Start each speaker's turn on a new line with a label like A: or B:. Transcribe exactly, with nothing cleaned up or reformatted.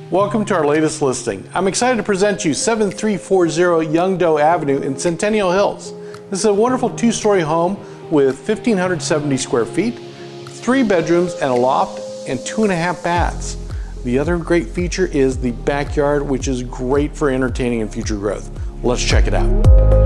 A: Welcome to our latest listing. I'm excited to present you seven three four zero Young Doe Avenue in Centennial Hills. This is a wonderful two-story home with one thousand five hundred seventy square feet, three bedrooms and a loft, and two and a half baths. The other great feature is the backyard, which is great for entertaining and future growth. Let's check it out.